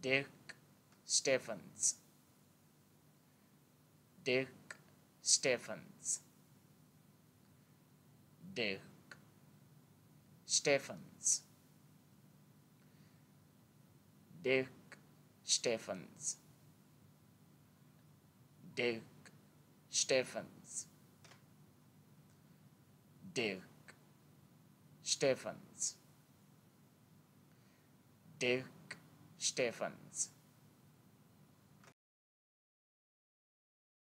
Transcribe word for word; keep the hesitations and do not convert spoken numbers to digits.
Dirk Steffens, Dirk Steffens, Dirk Steffens, Dirk Steffens, Dirk Steffens, Dirk Steffens, Dirk Steffens.